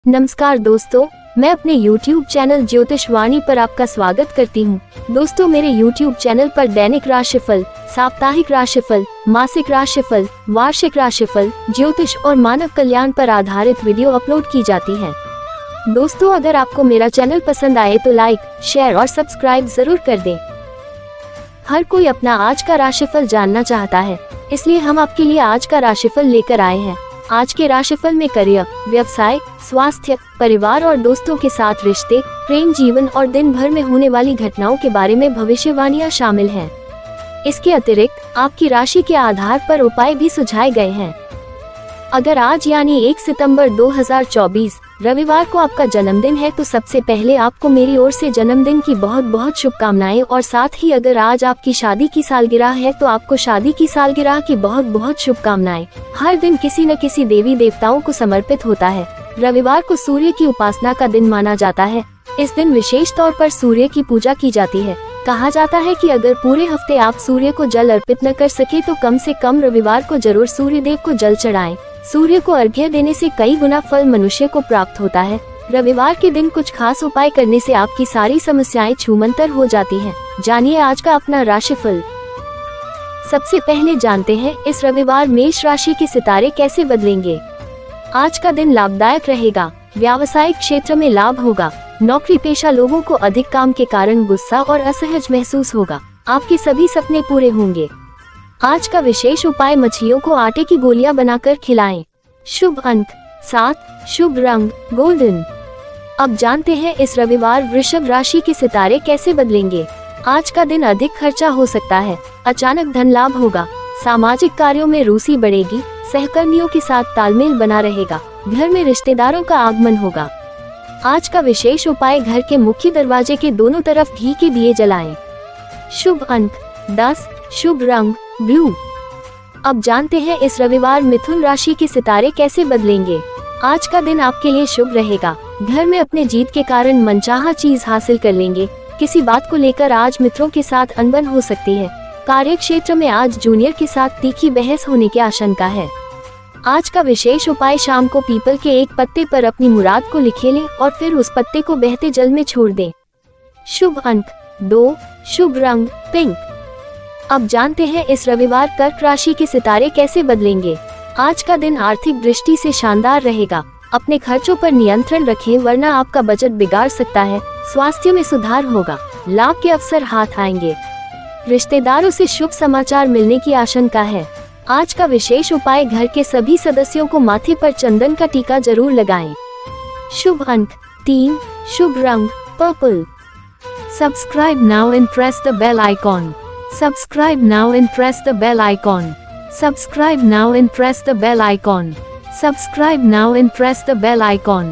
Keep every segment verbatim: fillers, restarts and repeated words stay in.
नमस्कार दोस्तों, मैं अपने YouTube चैनल ज्योतिष वाणी पर आपका स्वागत करती हूँ। दोस्तों, मेरे YouTube चैनल पर दैनिक राशिफल, साप्ताहिक राशिफल, मासिक राशिफल, वार्षिक राशिफल, ज्योतिष और मानव कल्याण पर आधारित वीडियो अपलोड की जाती है। दोस्तों, अगर आपको मेरा चैनल पसंद आए तो लाइक, शेयर और सब्सक्राइब जरूर कर दें। हर कोई अपना आज का राशिफल जानना चाहता है, इसलिए हम आपके लिए आज का राशिफल लेकर आए हैं। आज के राशिफल में करियर, व्यवसाय, स्वास्थ्य, परिवार और दोस्तों के साथ रिश्ते, प्रेम जीवन और दिन भर में होने वाली घटनाओं के बारे में भविष्यवाणियां शामिल हैं। इसके अतिरिक्त आपकी राशि के आधार पर उपाय भी सुझाए गए हैं। अगर आज यानी एक सितंबर दो हज़ार चौबीस रविवार को आपका जन्मदिन है तो सबसे पहले आपको मेरी ओर से जन्मदिन की बहुत बहुत शुभकामनाएं और साथ ही अगर आज आपकी शादी की सालगिरह है तो आपको शादी की सालगिरह की बहुत बहुत शुभकामनाएं। हर दिन किसी न किसी देवी देवताओं को समर्पित होता है। रविवार को सूर्य की उपासना का दिन माना जाता है। इस दिन विशेष तौर पर सूर्य की पूजा की जाती है। कहा जाता है कि अगर पूरे हफ्ते आप सूर्य को जल अर्पित न कर सके तो कम से कम रविवार को जरूर सूर्य देव को जल चढ़ाएं। सूर्य को अर्घ्य देने से कई गुना फल मनुष्य को प्राप्त होता है। रविवार के दिन कुछ खास उपाय करने से आपकी सारी समस्याएं छूमंतर हो जाती हैं। जानिए आज का अपना राशिफल। सबसे पहले जानते हैं इस रविवार मेष राशि के सितारे कैसे बदलेंगे। आज का दिन लाभदायक रहेगा। व्यावसायिक क्षेत्र में लाभ होगा। नौकरी पेशा लोगों को अधिक काम के कारण गुस्सा और असहज महसूस होगा। आपके सभी सपने पूरे होंगे। आज का विशेष उपाय मछलियों को आटे की गोलियां बनाकर खिलाएं। शुभ अंक सात, शुभ रंग गोल्डन। अब जानते हैं इस रविवार वृषभ राशि के सितारे कैसे बदलेंगे। आज का दिन अधिक खर्चा हो सकता है। अचानक धन लाभ होगा। सामाजिक कार्यों में रुचि बढ़ेगी। सहकर्मियों के साथ तालमेल बना रहेगा। घर में रिश्तेदारों का आगमन होगा। आज का विशेष उपाय घर के मुख्य दरवाजे के दोनों तरफ घी के दिए जलाएं। शुभ अंक दस, शुभ रंग ब्लू। अब जानते हैं इस रविवार मिथुन राशि के सितारे कैसे बदलेंगे। आज का दिन आपके लिए शुभ रहेगा। घर में अपने जीत के कारण मनचाहा चीज हासिल कर लेंगे। किसी बात को लेकर आज मित्रों के साथ अनबन हो सकती है। कार्य क्षेत्र में आज जूनियर के साथ तीखी बहस होने की आशंका है। आज का विशेष उपाय शाम को पीपल के एक पत्ते पर अपनी मुराद को लिखे लें और फिर उस पत्ते को बहते जल में छोड़ दें। शुभ अंक दो, शुभ रंग पिंक। अब जानते हैं इस रविवार कर्क राशि के सितारे कैसे बदलेंगे। आज का दिन आर्थिक दृष्टि से शानदार रहेगा। अपने खर्चों पर नियंत्रण रखें वरना आपका बजट बिगाड़ सकता है। स्वास्थ्य में सुधार होगा। लाभ के अवसर हाथ आएंगे। रिश्तेदारों से शुभ समाचार मिलने की आशंका है। आज का विशेष उपाय घर के सभी सदस्यों को माथे पर चंदन का टीका जरूर लगाएं। शुभ अंक तीन, शुभ रंग purple. Subscribe now and press the bell icon. Subscribe now and press the bell icon. Subscribe now and press the bell icon. Subscribe now and press the bell icon.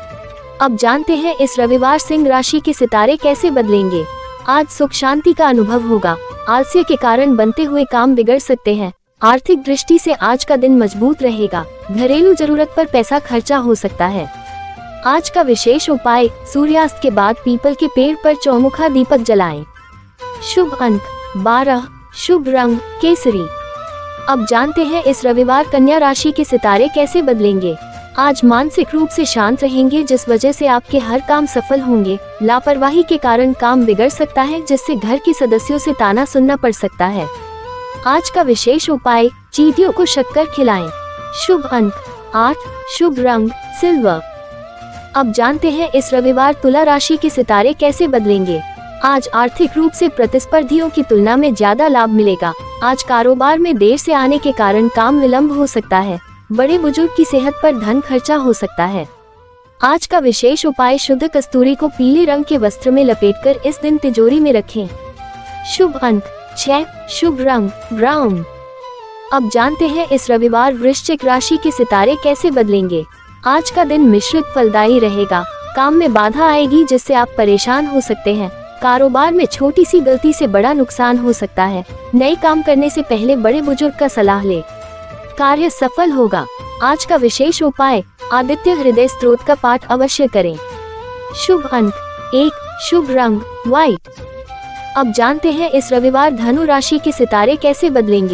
अब जानते हैं इस रविवार सिंह राशि के सितारे कैसे बदलेंगे। आज सुख शांति का अनुभव होगा। आलस्य के कारण बनते हुए काम बिगड़ सकते हैं। आर्थिक दृष्टि से आज का दिन मजबूत रहेगा। घरेलू जरूरत पर पैसा खर्चा हो सकता है। आज का विशेष उपाय सूर्यास्त के बाद पीपल के पेड़ पर चौमुखा दीपक जलाएं। शुभ अंक बारह, शुभ रंग केसरी। अब जानते हैं इस रविवार कन्या राशि के सितारे कैसे बदलेंगे। आज मानसिक रूप से शांत रहेंगे जिस वजह से आपके हर काम सफल होंगे। लापरवाही के कारण काम बिगड़ सकता है जिससे घर के सदस्यों से ताना सुनना पड़ सकता है। आज का विशेष उपाय चींटियों को शक्कर खिलाएं। शुभ अंक आठ, शुभ रंग सिल्वर। अब जानते हैं इस रविवार तुला राशि के सितारे कैसे बदलेंगे। आज आर्थिक रूप से प्रतिस्पर्धियों की तुलना में ज्यादा लाभ मिलेगा। आज कारोबार में देर से आने के कारण काम विलंब हो सकता है। बड़े बुजुर्ग की सेहत पर धन खर्चा हो सकता है। आज का विशेष उपाय शुद्ध कस्तूरी को पीले रंग के वस्त्र में लपेटकर इस दिन तिजोरी में रखें। शुभ अंक छह, शुभ रंग ब्राउन। अब जानते हैं इस रविवार वृश्चिक राशि के सितारे कैसे बदलेंगे। आज का दिन मिश्रित फलदायी रहेगा। काम में बाधा आएगी जिससे आप परेशान हो सकते हैं। कारोबार में छोटी सी गलती से बड़ा नुकसान हो सकता है। नए काम करने से पहले बड़े बुजुर्ग का सलाह ले। कार्य सफल होगा। आज का विशेष उपाय आदित्य हृदय स्तोत्र का पाठ अवश्य करें। शुभ अंक एक, शुभ रंग व्हाइट। अब जानते हैं इस रविवार धनु राशि के सितारे कैसे बदलेंगे।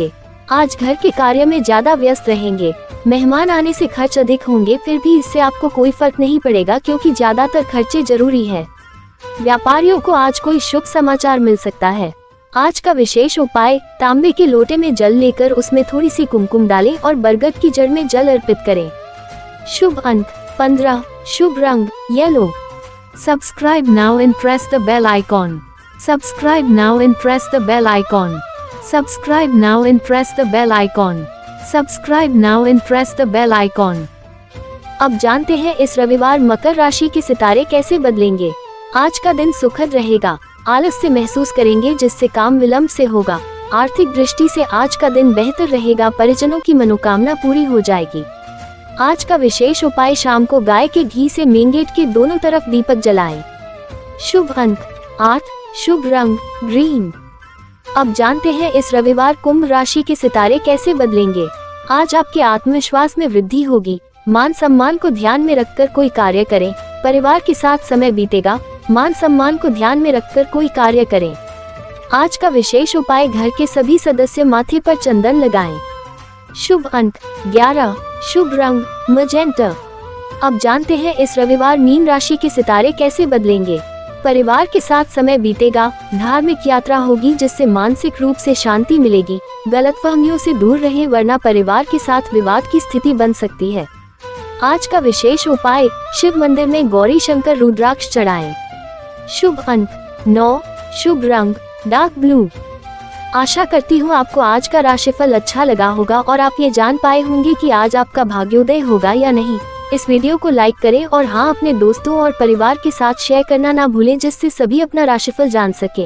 आज घर के कार्य में ज्यादा व्यस्त रहेंगे। मेहमान आने से खर्च अधिक होंगे, फिर भी इससे आपको कोई फर्क नहीं पड़ेगा क्योंकि ज्यादातर खर्चे जरूरी है। व्यापारियों को आज कोई शुभ समाचार मिल सकता है। आज का विशेष उपाय, तांबे के लोटे में जल लेकर उसमें थोड़ी सी कुमकुम डालें और बरगद की जड़ में जल अर्पित करें। शुभ अंक पंद्रह, शुभ रंग yellow. Subscribe now and press the bell icon. Subscribe now and press the bell icon. Subscribe now and press the bell icon. Subscribe now and press the bell icon. अब जानते हैं इस रविवार मकर राशि के सितारे कैसे बदलेंगे। आज का दिन सुखद रहेगा। आलस्य महसूस करेंगे जिससे काम विलंब से होगा। आर्थिक दृष्टि से आज का दिन बेहतर रहेगा। परिजनों की मनोकामना पूरी हो जाएगी। आज का विशेष उपाय, शाम को गाय के घी से मेन गेट के दोनों तरफ दीपक जलाएं। शुभ अंक आठ, शुभ रंग ग्रीन। अब जानते हैं इस रविवार कुंभ राशि के सितारे कैसे बदलेंगे। आज आपके आत्मविश्वास में वृद्धि होगी। मान सम्मान को ध्यान में रखकर कोई कार्य करें। परिवार के साथ समय बीतेगा। मान सम्मान को ध्यान में रखकर कोई कार्य करें। आज का विशेष उपाय, घर के सभी सदस्य माथे पर चंदन लगाएं। शुभ अंक ग्यारह, शुभ रंग मजेंटा। अब जानते हैं इस रविवार मीन राशि के सितारे कैसे बदलेंगे। परिवार के साथ समय बीतेगा। धार्मिक यात्रा होगी जिससे मानसिक रूप से शांति मिलेगी। गलतफहमियों से दूर रहें वरना परिवार के साथ विवाद की स्थिति बन सकती है। आज का विशेष उपाय, शिव मंदिर में गौरी शंकर रुद्राक्ष चढ़ाएं। शुभ अंक नौ, शुभ रंग डार्क ब्लू। आशा करती हूँ आपको आज का राशिफल अच्छा लगा होगा और आप ये जान पाए होंगे कि आज आपका भाग्योदय होगा या नहीं। इस वीडियो को लाइक करें और हाँ, अपने दोस्तों और परिवार के साथ शेयर करना ना भूलें जिससे सभी अपना राशिफल जान सके।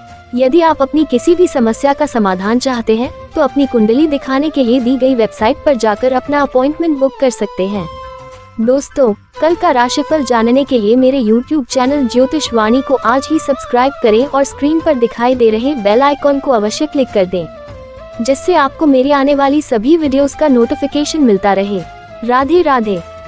यदि आप अपनी किसी भी समस्या का समाधान चाहते हैं तो अपनी कुंडली दिखाने के लिए दी गई वेबसाइट पर जाकर अपना अपॉइंटमेंट बुक कर सकते हैं। दोस्तों, कल का राशिफल जानने के लिए मेरे यूट्यूब चैनल ज्योतिष वाणी को आज ही सब्सक्राइब करें और स्क्रीन पर दिखाई दे रहे बेल आइकॉन को अवश्य क्लिक कर दें, जिससे आपको मेरी आने वाली सभी वीडियोस का नोटिफिकेशन मिलता रहे। राधे राधे।